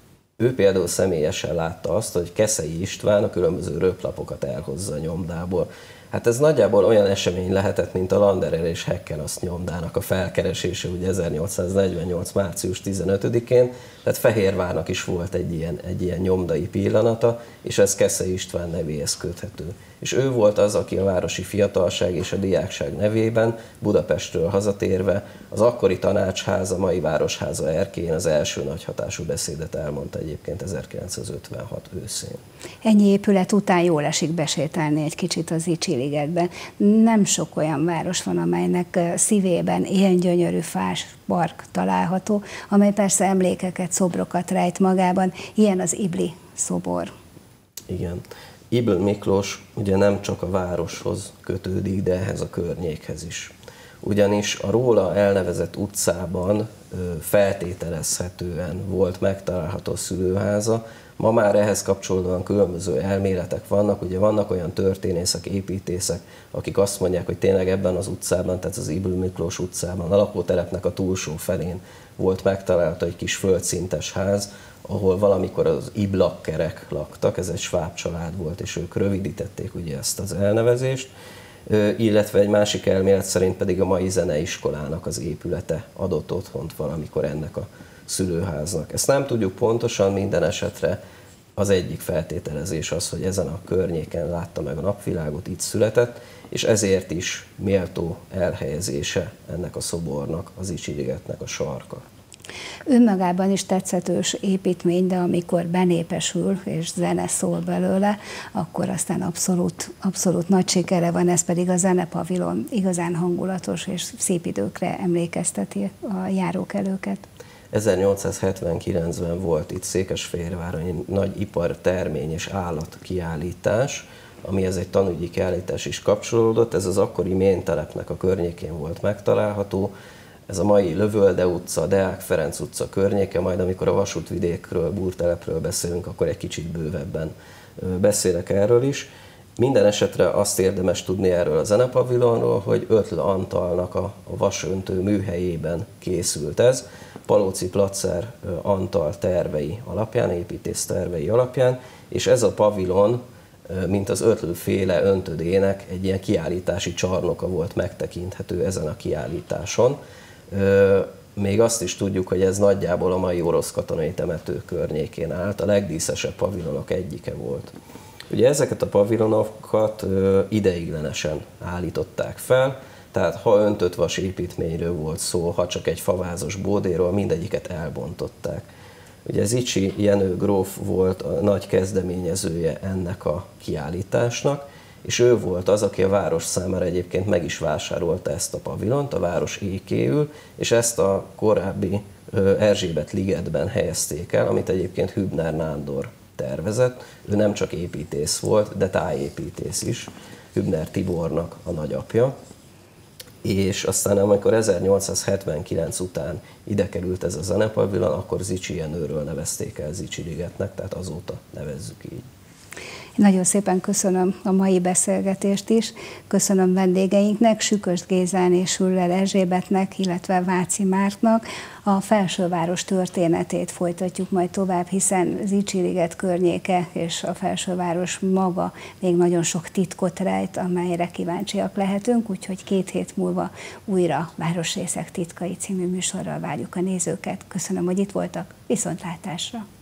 ő például személyesen látta azt, hogy Keszei István a különböző röplapokat elhozza a nyomdából. Hát ez nagyjából olyan esemény lehetett, mint a Landerer és Hekkenaszt nyomdának a felkeresése ugye ezernyolcszáznegyvennyolc. március tizenötödikén, tehát Fehérvárnak is volt egy ilyen, egy ilyen nyomdai pillanata, és ez Keszei István nevéhez köthető. És ő volt az, aki a városi fiatalság és a diákság nevében Budapestről hazatérve az akkori tanácsháza, mai városháza erkélyén az első nagyhatású beszédet elmondta egyébként ezerkilencszázötvenhat őszén. Ennyi épület után jól esik besétálni egy kicsit az Icsi-ligetben. Nem sok olyan város van, amelynek szívében ilyen gyönyörű fás park található, amely persze emlékeket, szobrokat rejt magában. Ilyen az Ibli szobor. Igen. Ybl Miklós ugye nem csak a városhoz kötődik, de ehhez a környékhez is. Ugyanis a róla elnevezett utcában feltételezhetően volt megtalálható szülőháza. Ma már ehhez kapcsolódóan különböző elméletek vannak, ugye vannak olyan történészek, építészek, akik azt mondják, hogy tényleg ebben az utcában, tehát az Ybl Miklós utcában, a lakótelepnek a túlsó felén volt megtalálható egy kis földszintes ház, ahol valamikor az Iblakkerek laktak, ez egy sváb család volt, és ők rövidítették ugye ezt az elnevezést, illetve egy másik elmélet szerint pedig a mai zeneiskolának az épülete adott otthont valamikor ennek a szülőháznak. Ezt nem tudjuk pontosan, minden esetre az egyik feltételezés az, hogy ezen a környéken látta meg a napvilágot, itt született, és ezért is méltó elhelyezése ennek a szobornak, az Icsi-ligetnek a sarka. Önmagában is tetszetős építmény, de amikor benépesül és zene szól belőle, akkor aztán abszolút, abszolút nagy sikere van, ez pedig a zenepavilon igazán hangulatos és szép időkre emlékezteti a járókelőket. ezernyolcszázhetvenkilencben volt itt Székesfehérváron egy nagy ipartermény és állatkiállítás, amihez egy tanügyi kiállítás is kapcsolódott. Ez az akkori méntelepnek a környékén volt megtalálható. Ez a mai Lövölde utca, Deák Ferenc utca környéke, majd amikor a vasútvidékről, Búrtelepről beszélünk, akkor egy kicsit bővebben beszélek erről is. Minden esetre azt érdemes tudni erről a zenepavilonról, hogy Ötl Antalnak a vasöntő műhelyében készült ez, Palóci Placer Antal tervei alapján, építész tervei alapján, és ez a pavilon, mint az Ötl-féle öntödének egy ilyen kiállítási csarnoka volt megtekinthető ezen a kiállításon. Még azt is tudjuk, hogy ez nagyjából a mai orosz katonai temető környékén állt, a legdíszesebb pavilonok egyike volt. Ugye ezeket a pavilonokat ideiglenesen állították fel, tehát ha öntött vas építményről volt szó, ha csak egy favázos bódéról, mindegyiket elbontották. Ugye Zichy Jenő gróf volt a nagy kezdeményezője ennek a kiállításnak, és ő volt az, aki a város számára egyébként meg is vásárolta ezt a pavilont, a város ékéül, és ezt a korábbi Erzsébet-ligetben helyezték el, amit egyébként Hübner Nándor tervezett. Ő nem csak építész volt, de tájépítész is, Hübner Tibornak a nagyapja. És aztán amikor ezernyolcszázhetvenkilenc után ide került ez a zenepavilon, akkor Zichy Jenőről nevezték el Zichy-ligetnek, tehát azóta nevezzük így. Nagyon szépen köszönöm a mai beszélgetést is, köszönöm vendégeinknek, Sükös Gézán és Schüller Erzsébetnek, illetve Váci Márknak. A Felsőváros történetét folytatjuk majd tovább, hiszen Zichy-liget környéke és a Felsőváros maga még nagyon sok titkot rejt, amelyre kíváncsiak lehetünk, úgyhogy két hét múlva újra Városrészek titkai című műsorral várjuk a nézőket. Köszönöm, hogy itt voltak, viszontlátásra!